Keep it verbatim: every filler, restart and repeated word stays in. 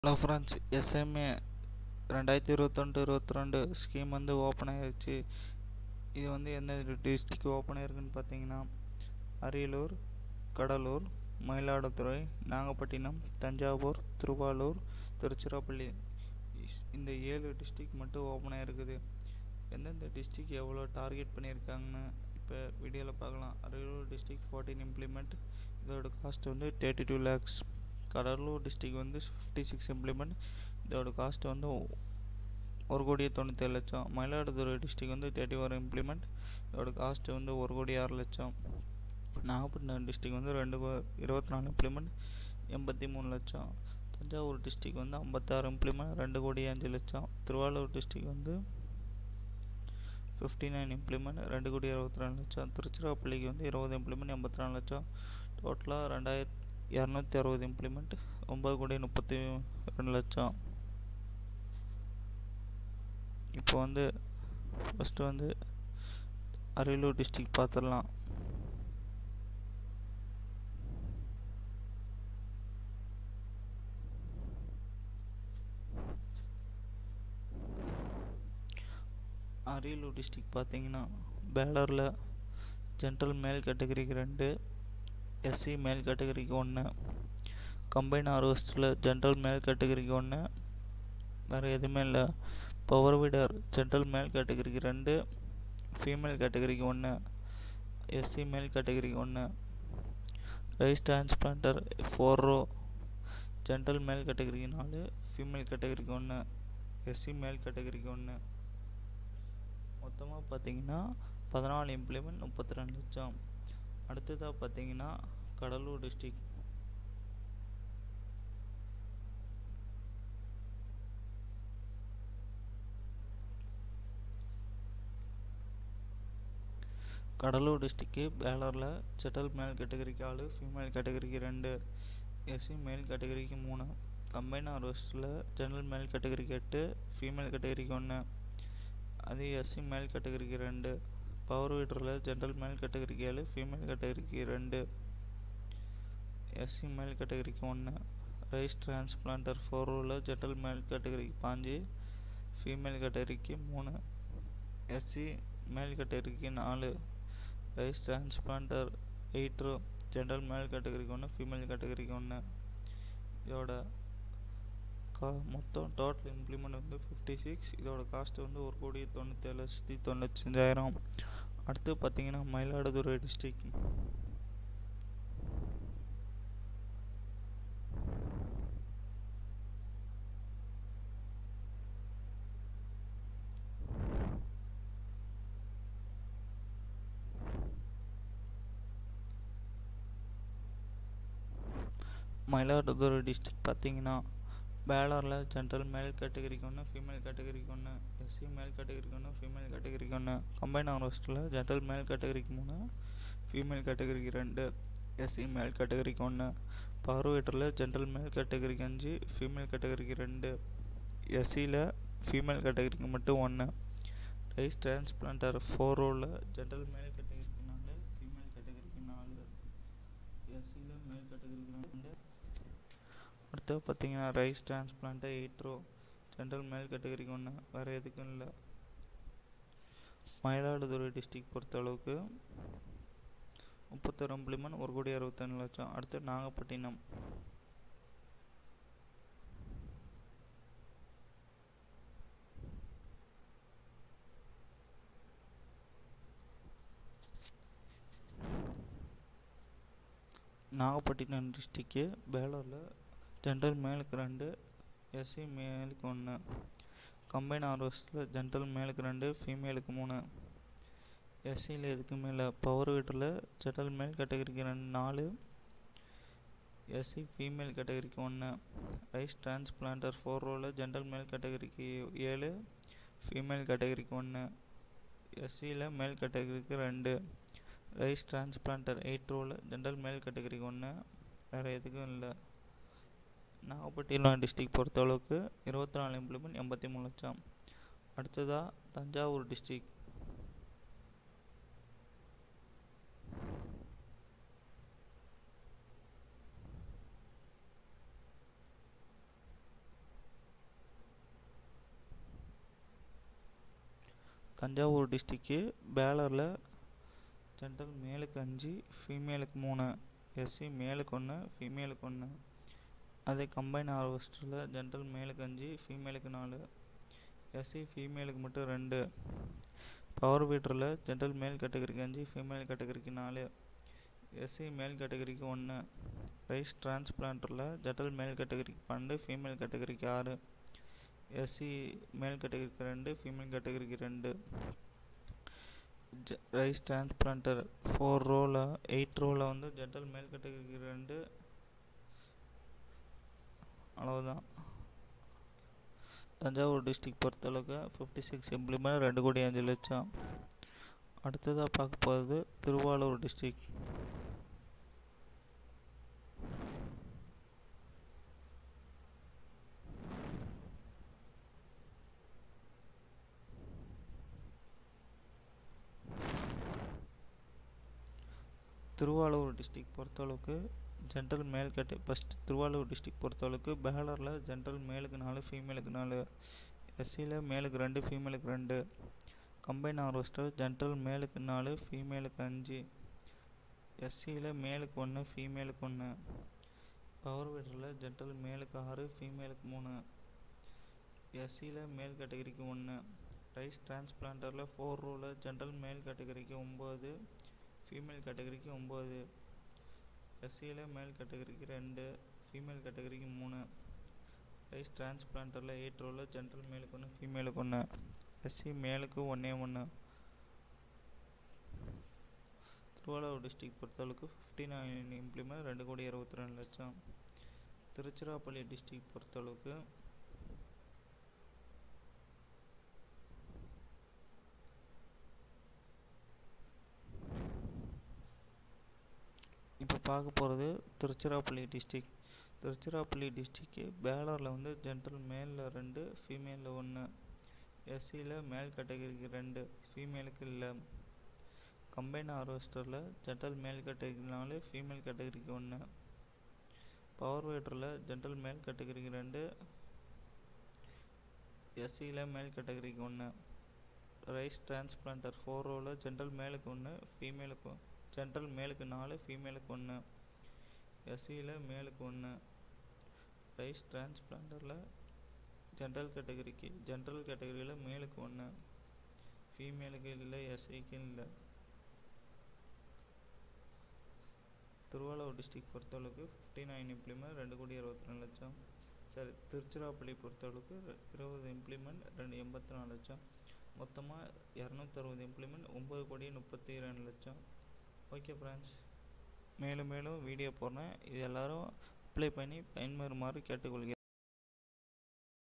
Hello friends, SMA ரெண்டாயிரத்தி இருபத்தொன்று இருபத்தி ரெண்டு ஸ்கீம் வந்து ஓப்பன் ஆகிருச்சு. இது வந்து எந்த டிஸ்ட்ரிக்ட் ஓப்பன் ஆயிருக்குன்னு பார்த்தீங்கன்னா, அரியலூர், கடலூர், மயிலாடுதுறை, நாகப்பட்டினம், தஞ்சாவூர், திருவாரூர், திருச்சிராப்பள்ளி, இந்த ஏழு டிஸ்ட்ரிக்ட் மட்டும் ஓப்பன் ஆகிருக்குது. எந்தெந்த டிஸ்ட்ரிக்ட் எவ்வளோ டார்கெட் பண்ணியிருக்காங்கன்னு இப்போ வீடியோவில் பார்க்கலாம். அரியலூர் டிஸ்ட்ரிக்ட் ஃபோர்டீன் இம்ப்ளிமெண்ட், இதோட காஸ்ட் வந்து thirty two lakhs. Cuddalore district வந்து ஃபிஃப்டி சிக்ஸ் இம்ப்ளிமெண்ட், இதோட காஸ்ட் வந்து ஒரு கோடியே தொண்ணூற்றேழு லட்சம். மயிலாடுதுறை டிஸ்ட்ரிக்ட் வந்து தேர்ட்டி ஒரு இம்ப்ளிமெண்ட், இதோட காஸ்ட் வந்து ஒரு கோடி ஆறு லட்சம். நாகப்பட்டினம் டிஸ்ட்ரிக்ட் வந்து ரெண்டு இருபத்தி நாலு இம்ப்ளிமெண்ட், எண்பத்தி மூணு லட்சம். தஞ்சாவூர் டிஸ்ட்ரிக்ட் வந்து ஐம்பத்தாறு இம்ப்ளிமெண்ட், ரெண்டு கோடி அஞ்சு லட்சம். திருவாரூர் டிஸ்ட்ரிக்ட் வந்து ஃபிஃப்டி நைன் இம்ப்ளிமெண்ட், ரெண்டு கோடி அறுபத்தி ரெண்டு லட்சம். திருச்சிராப்பள்ளிக்கு வந்து இருபது இம்ப்ளிமெண்ட், எண்பத்தி நாலு லட்சம். டோட்டலாக ரெண்டாயிரத்தி இரநூத்தி அறுபது இம்ப்ளிமெண்ட், ஒம்பது கோடி முப்பத்தி ரெண்டு லட்சம். இப்போ வந்து ஃபஸ்ட்டு வந்து அரியலூர் டிஸ்ட்ரிக்ட் பார்த்துடலாம். அரியலூர் டிஸ்ட்ரிக்ட் பார்த்தீங்கன்னா, பேலரில் ஜென்ரல் மேல் கேட்டகரிக்கு ரெண்டு, எஸ்சி மேல் கேட்டகரிக்கு ஒன்று, கம்பைன் ஹார்வெஸ்டில் ஜென்ரல் மேல் கேட்டகரிக்கு ஒன்று, வேறு எதுவுமே இல்லை. பவர் வீடர் ஜென்ரல் மேல் கேட்டகரிக்கு ரெண்டு, ஃபீமேல் கேட்டகரிக்கு ஒன்று, எஸ்சி மேல் கேட்டகரிக்கு ஒன்று. Rice transplanter four row general male கேட்டகரிக்கு நாலு, ஃபீமேல் கேட்டகரிக்கு ஒன்று, எஸ்சி மேல் கேட்டகரிக்கு ஒன்று. மொத்தமாக பார்த்தீங்கன்னா பதினாலு இம்ப்ளிமெண்ட், முப்பத்தி ரெண்டு லட்சம். அடுத்ததாக பார்த்தீங்கன்னா கடலூர் டிஸ்ட்ரிக்ட். கடலூர் டிஸ்ட்ரிக்டு பேலரில் செட்டல் மேல் கேட்டகரிக்கு ஆளு, ஃபீமேல் கேட்டகரிக்கு ரெண்டு, எஸ்சி மேல் கேட்டகரிக்கு மூணு. கம்பைன் ஹார்வெஸ்டில் ஜெனரல் மேல் கேட்டகரிக்கு எட்டு, ஃபீமேல் கேட்டகரிக்கு ஒன்று, அதே எஸ்சி மேல் கேட்டகரிக்கு ரெண்டு. பவர் வீடரில் ஜென்ரல் மேல் கேட்டகரிக்கு ஏழு, ஃபீமேல் கேட்டகரிக்கு ரெண்டு, எஸ்சி மேல் கேட்டகரிக்கு ஒன்று. ரைஸ் டிரான்ஸ்பிளான்டர் ஃபோர் ரோவில் ஜென்ரல் மேல் கேட்டகரிக்கு பாஞ்சு, ஃபீமேல் கேட்டகரிக்கு மூணு, எஸ்சி மேல் கேட்டகரிக்கு நாலு. Rice transplanter eight row general male கேட்டகரிக்கு ஒன்று, ஃபீமேல் கேட்டகரிக்கு ஒன்று. இதோட கா மொத்தம் டோட்டல் இம்ப்ளிமெண்ட் வந்து ஃபிஃப்டி சிக்ஸ். இதோட காஸ்ட் வந்து ஒரு கோடி தொண்ணூற்றேழு லட்சத்தி தொண்ணூத்தஞ்சாயிரம். அடுத்து பார்த்தீங்கன்னா மயிலாடுதுறை டிஸ்ட்ரிக்ட். மயிலாடுதுறை டிஸ்ட்ரிக்ட் பார்த்தீங்கன்னா, பேலரில் ஜென்ரல் மேல் கேட்டகரிக்கு ஒன்று, ஃபீமேல் கேட்டகரிக்கு ஒன்று, எஸ்சி மேல் கேட்டகரிக்கு ஒன்று, ஃபீமேல் கேட்டகரிக்கு ஒன்று. கம்பைன் ஹார்வெஸ்டில் ஜென்ரல் மேல் கேட்டகரிக்கு மூணு, ஃபீமேல் கேட்டகரிக்கு ரெண்டு, எஸ்சி மேல் கேட்டகரிக்கு ஒன்று. பவர் வீடரில் ஜென்ரல் மேல் கேட்டகரிக்கு அஞ்சு, ஃபீமேல் கேட்டகரிக்கு ரெண்டு, எஸ்சியில் ஃபீமேல் கேட்டகரிக்கு மட்டும் ஒன்று. ரைஸ் டிரான்ஸ்பிளான்டர் ஃபோர் ரோவில் ஜென்ரல் மேல் கேட்டகரிக்கு நாலு, ஃபீமேல் கேட்டகரிக்கு நாலு, எஸ்சியில் மேல் கேட்டகரிக்கு ரெண்டு. அடுத்து பார்த்தீங்கன்னா rice transplanter eight row general male கேட்டகரிக்கு ஒன்று, வேறு எதுக்கும் இல்லை. மயிலாடுதுறை டிஸ்ட்ரிக்ட் பொறுத்த அளவுக்கு முப்பத்தொரு இம்ப்ளிமெண்ட், ஒரு கோடி அறுபத்தஞ்சு லட்சம். அடுத்து நாகப்பட்டினம். நாகப்பட்டினம் டிஸ்ட்ரிக்டு பேலரில் ஜென்ரல் மேலுக்கு ரெண்டு, எஸ்சி மேலுக்கு ஒன்று. கம்பைன் ஹார்வெஸ்டில் ஜென்ரல் மேலுக்கு ரெண்டு, ஃபீமேலுக்கு மூணு, எஸ்சியில் எதுக்கு மேலே. பவர் வீடரில் ஜென்ரல் மேல் கேட்டகரிக்கு ரெண்டு நாலு, எஸ்சி ஃபீமேல் கேட்டகரிக்கு ஒன்று. ரைஸ் டிரான்ஸ்பிளான்டர் ஃபோர் ரோவில் ஜென்ரல் மேல் கேட்டகரிக்கு ஏழு, ஃபீமேல் கேட்டகரிக்கு ஒன்று, எஸ்சியில் மேல் கேட்டகரிக்கு ரெண்டு. ரைஸ் டிரான்ஸ்பிளான்டர் எயிட் ரோவில் ஜென்ரல் மேல் கேட்டகரிக்கு ஒன்று, வேறு எதுக்கும் இல்லை. நாகப்பட்டினம் டிஸ்ட்ரிக்ட் பொறுத்தளவுக்கு இருபத்தி நாலு இம்ப்ளிமெண்ட், எண்பத்தி மூணு லட்சம். அடுத்ததாக தஞ்சாவூர் டிஸ்ட்ரிக்ட். தஞ்சாவூர் டிஸ்ட்ரிக்கு பேலரில் ஜென்ரல் மேலுக்கு அஞ்சு ஃபீமேலுக்கு மூணு, எஸ்சி மேலுக்கு ஒன்று ஃபீமேலுக்கு ஒன்று. அதே கம்பைன் ஹார்வெஸ்டரில் ஜென்ரல் மேலுக்கு அஞ்சு ஃபீமேலுக்கு நாலு, எஸ்சி ஃபீமேலுக்கு மட்டும் ரெண்டு. பவர் வீட்டரில் ஜென்ரல் மேல் கேட்டகரிக்கு அஞ்சு ஃபீமேல் கேட்டகரிக்கு நாலு, எஸ்சி மேல் கேட்டகரிக்கு ஒன்று. ரைஸ் டிரான்ஸ்பிளான்டரில் ஜென்ரல் மேல் கேட்டகரிக்கு பன்னெண்டு ஃபீமேல் கேட்டகரிக்கு ஆறு, எஸ்சி மேல் கேட்டகரிக்கு ரெண்டு ஃபீமேல் கேட்டகரிக்கு ரெண்டு. ரைஸ் டிரான்ஸ்பிளான்டர் ஃபோர் ரோவில் எயிட் ரோவில் வந்து ஜென்ரல் மேல் கேட்டகரிக்கு ரெண்டு. அவ்வளோதான். தஞ்சாவூர் டிஸ்ட்ரிக்ட் பொறுத்தளவுக்கு ஃபிஃப்டி சிக்ஸ் இம்ப்ளிமெண்ட் ரெண்டு கோடி அஞ்சு லட்சம். அடுத்ததாக பார்க்க போகிறது திருவாரூர் டிஸ்ட்ரிக்ட். திருவாரூர் டிஸ்ட்ரிக்ட் பொறுத்தளவுக்கு ஜென்ரல் மேல் கேட்ட ஃபஸ்ட் திருவாரூர் டிஸ்ட்ரிக்ட் பொறுத்தளவுக்கு பேலரில் ஜென்ரல் மேலுக்கு நாலு ஃபீமேலுக்கு நாலு, எஸ்சியில் மேலுக்கு ரெண்டு ஃபீமேலுக்கு ரெண்டு. கம்பைன் ஹார்வெஸ்டர் ஜென்ரல் மேலுக்கு நாலு ஃபீமேலுக்கு அஞ்சு, எஸ்சியில் மேலுக்கு ஒன்று ஃபீமேலுக்கு ஒன்று. பவர் வீட்டரில் ஜென்ரல் மேலுக்கு ஆறு ஃபீமேலுக்கு மூணு, எஸ்சியில் மேல் கேட்டகரிக்கு ஒன்று. ரைஸ் டிரான்ஸ்பிளான்டரில் ஃபோர் ரோவில் ஜென்ரல் மேல் கேட்டகரிக்கு ஒம்பது ஃபீமேல் கேட்டகரிக்கு ஒம்பது, எஸ்சியில் மேல் கேட்டகரிக்கு ரெண்டு ஃபீமேல் கேட்டகரிக்கு மூணு. ரைஸ் டிரான்ஸ்பிளான்டரில் எயிட் ரோவில் ஜென்ரல் மேலுக்கு ஒன்று ஃபீமேலுக்கு ஒன்று, எஸ்சி மேலுக்கு ஒன்றே ஒன்று. திருவாரூர் டிஸ்ட்ரிக்ட் பொறுத்தளவுக்கு ஃபிஃப்டி நைன் இம்ப்ளிமெண்ட் ரெண்டு கோடி இருபத்தி ரெண்டு லட்சம். திருச்சிராப்பள்ளி டிஸ்ட்ரிக்ட் பொறுத்தளவுக்கு இப்போ பார்க்க போகிறது திருச்சிராப்பள்ளி டிஸ்ட்ரிக்ட். திருச்சிராப்பள்ளி டிஸ்ட்ரிக்கு பேலரில் வந்து ஜென்ரல் மேலில் ரெண்டு ஃபீமேலில் ஒன்று, எஸ்சியில் மேல் கேட்டகரிக்கு ரெண்டு ஃபீமேலுக்கு இல்லை. கம்பைன் ஹார்வெஸ்டரில் ஜென்ரல் மேல் கேட்டகரிக்கு நாலு ஃபீமேல் கேட்டகரிக்கு ஒன்று. பவர் வீட்டரில் ஜென்ரல் மேல் கேட்டகரிக்கு ரெண்டு, எஸ்சியில் மேல் கேட்டகரிக்கு ஒன்று. ரைஸ் டிரான்ஸ்பிளான்டர் ஃபோர் ரோவில் ஜென்ரல் மேலுக்கு ஒன்று ஃபீமேலுக்கு ஜென்ரல் மேலுக்கு நாலு ஃபீமேலுக்கு ஒன்று, எஸ்சியில் மேலுக்கு ஒன்று. ரைஸ் டிரான்ஸ்பிளான்டரில் ஜென்ரல் கேட்டகரிக்கு ஜென்ரல் கேட்டகரியில் மேலுக்கு ஒன்று ஃபீமேலுக்கு இல்லை, எஸ்சிக்கு இல்லை. திருவாரூர் டிஸ்ட்ரிக்ட் பொறுத்தளவுக்கு ஃபிஃப்டி நைன் இம்ப்ளிமெண்ட் ரெண்டு கோடி இருபத்தி ரெண்டு லட்சம். சரி, திருச்சிராப்பள்ளி பொறுத்தளவுக்கு இருபது இம்ப்ளிமெண்ட் ரெண்டு எண்பத்தி நாலு லட்சம். மொத்தமாக இரநூத்தி அறுபது இம்ப்ளிமெண்ட் ஒம்பது கோடி முப்பத்தி ரெண்டு லட்சம். ஓகே ஃப்ரெண்ட்ஸ், மேலும் மேலும் வீடியோ போடுறேன். இது எல்லோரும் அப்ளை பண்ணி பயன்பெறுமாறு கேட்டுக்கொள்கிறேன்.